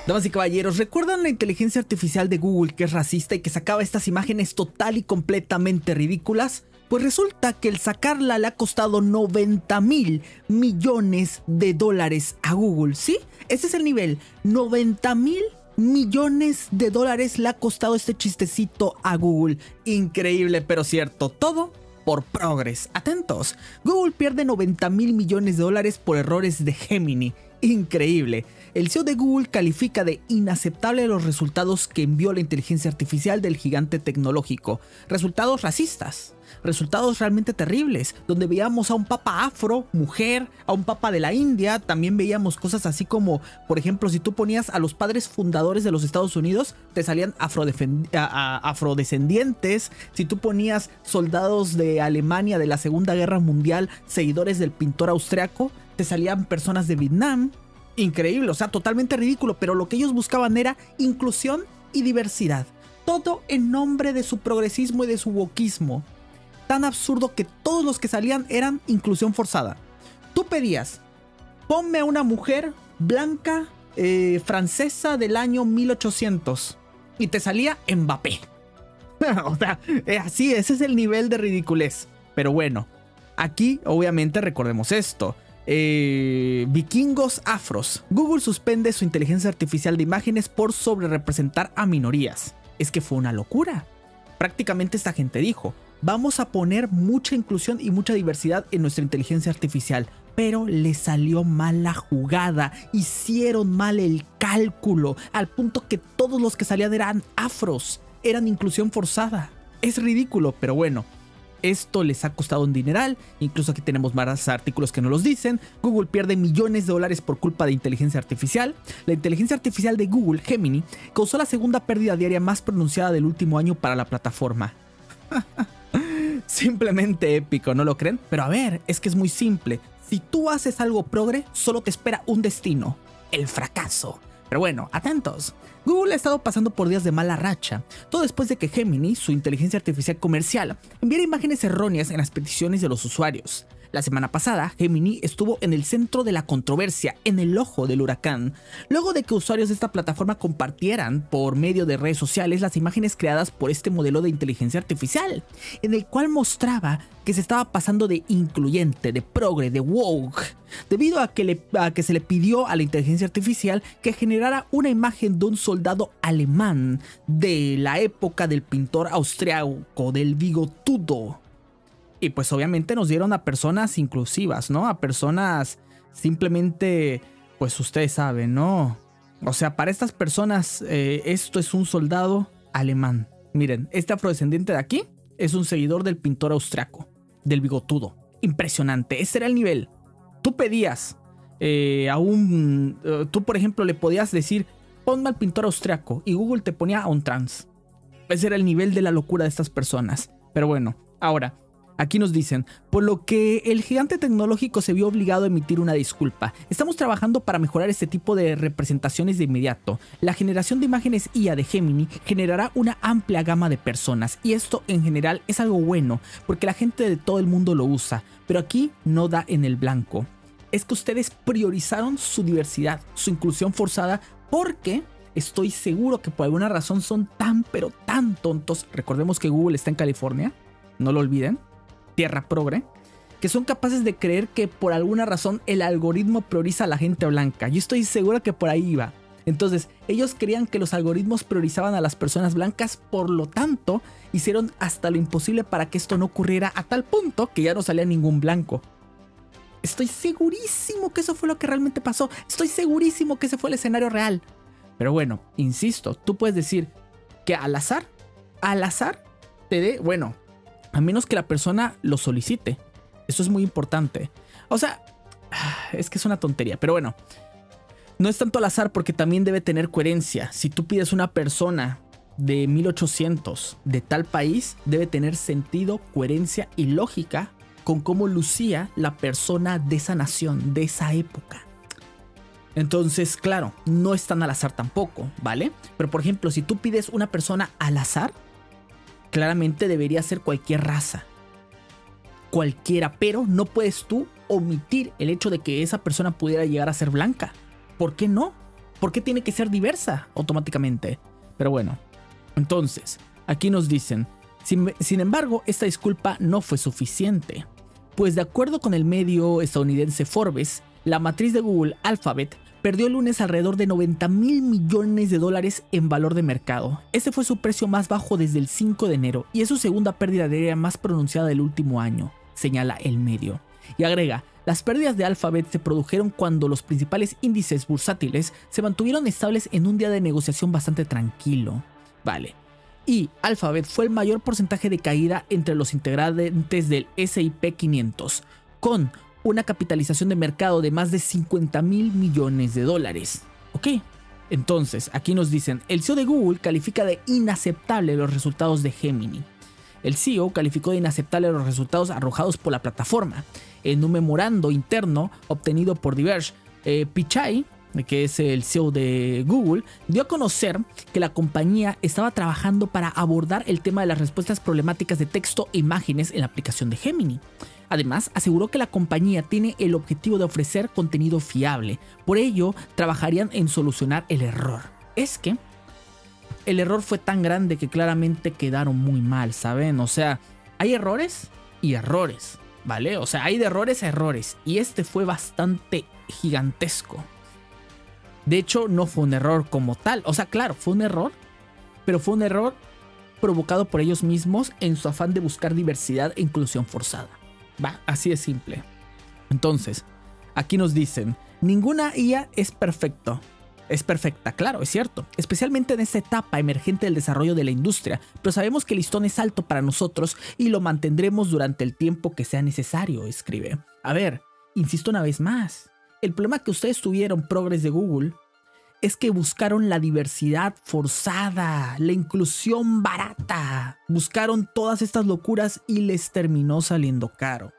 Damas y caballeros, ¿recuerdan la inteligencia artificial de Google que es racista y que sacaba estas imágenes total y completamente ridículas? Pues resulta que el sacarla le ha costado 90.000 millones de dólares a Google, ¿sí? Ese es el nivel, 90.000 millones de dólares le ha costado este chistecito a Google. Increíble, pero cierto, todo por progres. Atentos, Google pierde 90.000 millones de dólares por errores de Gemini. Increíble. El CEO de Google califica de inaceptable los resultados que envió la inteligencia artificial del gigante tecnológico. Resultados racistas, resultados realmente terribles, donde veíamos a un papa afro, mujer, a un papa de la India. También veíamos cosas así como, por ejemplo, si tú ponías a los padres fundadores de los Estados Unidos, te salían afrodescendientes. Si tú ponías soldados de Alemania de la Segunda Guerra Mundial, seguidores del pintor austriaco, te salían personas de Vietnam. Increíble, o sea, totalmente ridículo, pero lo que ellos buscaban era inclusión y diversidad. Todo en nombre de su progresismo y de su wokismo. Tan absurdo que todos los que salían eran inclusión forzada. Tú pedías, ponme a una mujer blanca francesa del año 1800 y te salía Mbappé. O sea, así, ese es el nivel de ridiculez. Pero bueno, aquí obviamente recordemos esto. Vikingos afros. Google suspende su inteligencia artificial de imágenes por sobrerepresentar a minorías. Es que fue una locura. Prácticamente esta gente dijo, vamos a poner mucha inclusión y mucha diversidad en nuestra inteligencia artificial, pero le salió mal la jugada, hicieron mal el cálculo, al punto que todos los que salían eran afros, eran inclusión forzada. Es ridículo, pero bueno. Esto les ha costado un dineral, incluso aquí tenemos más artículos que nos los dicen. Google pierde millones de dólares por culpa de inteligencia artificial. La inteligencia artificial de Google, Gemini, causó la segunda pérdida diaria más pronunciada del último año para la plataforma. Simplemente épico, ¿no lo creen? Pero a ver, es que es muy simple. Si tú haces algo progre, solo te espera un destino: el fracaso. Pero bueno, atentos. Google ha estado pasando por días de mala racha, todo después de que Gemini, su inteligencia artificial comercial, enviara imágenes erróneas en las peticiones de los usuarios. La semana pasada, Gemini estuvo en el centro de la controversia, en el ojo del huracán, luego de que usuarios de esta plataforma compartieran por medio de redes sociales las imágenes creadas por este modelo de inteligencia artificial, en el cual mostraba que se estaba pasando de incluyente, de progre, de woke, debido a que se le pidió a la inteligencia artificial que generara una imagen de un soldado alemán de la época del pintor austriaco, del bigotudo. Y pues obviamente nos dieron a personas inclusivas, ¿no? A personas simplemente, pues ustedes saben, ¿no? O sea, para estas personas esto es un soldado alemán. Miren, este afrodescendiente de aquí es un seguidor del pintor austriaco, del bigotudo. Impresionante, ese era el nivel. Tú pedías tú por ejemplo le podías decir, ponme al pintor austriaco, y Google te ponía a un trans. Ese era el nivel de la locura de estas personas. Pero bueno, ahora... aquí nos dicen, por lo que el gigante tecnológico se vio obligado a emitir una disculpa. Estamos trabajando para mejorar este tipo de representaciones de inmediato. La generación de imágenes IA de Gemini generará una amplia gama de personas, y esto en general es algo bueno, porque la gente de todo el mundo lo usa, pero aquí no da en el blanco. Es que ustedes priorizaron su diversidad, su inclusión forzada, porque... estoy seguro que por alguna razón son tan pero tan tontos. Recordemos que Google está en California, no lo olviden. Tierra progre, que son capaces de creer que por alguna razón el algoritmo prioriza a la gente blanca. Yo estoy seguro que por ahí iba. Entonces, ellos creían que los algoritmos priorizaban a las personas blancas, por lo tanto, hicieron hasta lo imposible para que esto no ocurriera, a tal punto que ya no salía ningún blanco. Estoy segurísimo que eso fue lo que realmente pasó. Estoy segurísimo que ese fue el escenario real. Pero bueno, insisto, tú puedes decir que al azar te dé, bueno... a menos que la persona lo solicite. Eso es muy importante. O sea, es que es una tontería, pero bueno. No es tanto al azar porque también debe tener coherencia. Si tú pides una persona de 1800 de tal país, debe tener sentido, coherencia y lógica con cómo lucía la persona de esa nación, de esa época. Entonces, claro, no es tan al azar tampoco, ¿vale? Pero por ejemplo, si tú pides una persona al azar, claramente debería ser cualquier raza, cualquiera, pero no puedes tú omitir el hecho de que esa persona pudiera llegar a ser blanca. ¿Por qué no? ¿Por qué tiene que ser diversa automáticamente? Pero bueno, entonces, aquí nos dicen, sin embargo, esta disculpa no fue suficiente. Pues de acuerdo con el medio estadounidense Forbes, la matriz de Google, Alphabet, perdió el lunes alrededor de $90 mil millones en valor de mercado. Ese fue su precio más bajo desde el 5 de enero y es su segunda pérdida diaria más pronunciada del último año, señala el medio. Y agrega, las pérdidas de Alphabet se produjeron cuando los principales índices bursátiles se mantuvieron estables en un día de negociación bastante tranquilo. Vale. Y Alphabet fue el mayor porcentaje de caída entre los integrantes del S&P 500, con una capitalización de mercado de más de $50 mil millones. Ok, entonces aquí nos dicen, el CEO de Google califica de inaceptable los resultados de Gemini. El CEO calificó de inaceptable los resultados arrojados por la plataforma. En un memorando interno obtenido por Diverge, Pichai, que es el CEO de Google, dio a conocer que la compañía estaba trabajando para abordar el tema de las respuestas problemáticas de texto e imágenes en la aplicación de Gemini. Además, aseguró que la compañía tiene el objetivo de ofrecer contenido fiable. Por ello, trabajarían en solucionar el error. Es que el error fue tan grande que claramente quedaron muy mal, ¿saben? O sea, hay errores y errores, ¿vale? O sea, hay de errores a errores. Y este fue bastante gigantesco. De hecho, no fue un error como tal. O sea, claro, fue un error, pero fue un error provocado por ellos mismos en su afán de buscar diversidad e inclusión forzada. Va, así de simple. Entonces, aquí nos dicen, ninguna IA es perfecta, claro, es cierto, especialmente en esta etapa emergente del desarrollo de la industria, pero sabemos que el listón es alto para nosotros y lo mantendremos durante el tiempo que sea necesario, escribe. A ver, insisto una vez más, el problema que ustedes tuvieron, progres de Google, es que buscaron la diversidad forzada, la inclusión barata. Buscaron todas estas locuras y les terminó saliendo caro.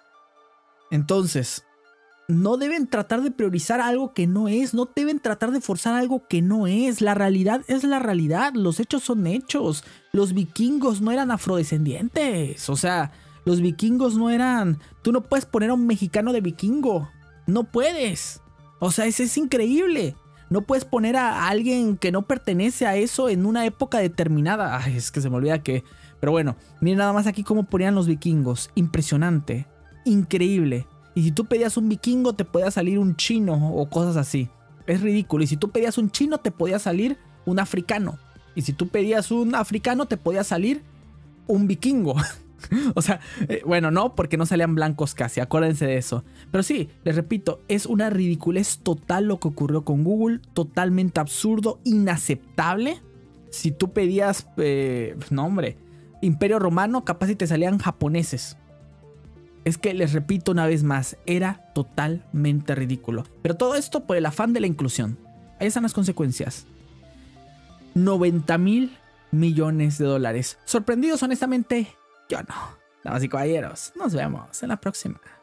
Entonces, no deben tratar de priorizar algo que no es, no deben tratar de forzar algo que no es. La realidad es la realidad, los hechos son hechos. Los vikingos no eran afrodescendientes, o sea, los vikingos no eran... Tú no puedes poner a un mexicano de vikingo, no puedes. O sea, es increíble. No puedes poner a alguien que no pertenece a eso en una época determinada. Ay, es que se me olvida que... Pero bueno, miren nada más aquí cómo ponían los vikingos. Impresionante. Increíble. Y si tú pedías un vikingo te podía salir un chino o cosas así. Es ridículo. Y si tú pedías un chino te podía salir un africano. Y si tú pedías un africano te podía salir un vikingo. O sea, bueno, no, porque no salían blancos casi, acuérdense de eso. Pero sí, les repito, es una ridiculez total lo que ocurrió con Google, totalmente absurdo, inaceptable. Si tú pedías, no hombre, Imperio Romano, capaz si te salían japoneses. Es que les repito una vez más, era totalmente ridículo. Pero todo esto por el afán de la inclusión. Ahí están las consecuencias. $90 mil millones. ¿Sorprendidos honestamente? Yo no. Damas y caballeros, nos vemos en la próxima.